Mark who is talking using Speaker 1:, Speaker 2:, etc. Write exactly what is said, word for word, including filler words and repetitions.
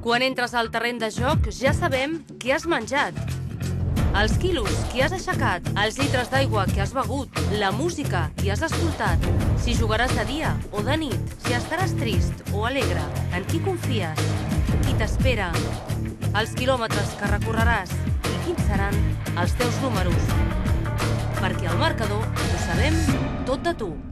Speaker 1: Quan entres al terreny de joc ja sabem què has menjat, els quilos que has aixecat, els litres d'aigua que has begut, la música que has escoltat, si jugaràs de dia o de nit, si estaràs trist o alegre, en qui confies, qui t'espera, els quilòmetres que recorreràs i quins seran els teus números. Perquè al marcador ho sabem tot de tu.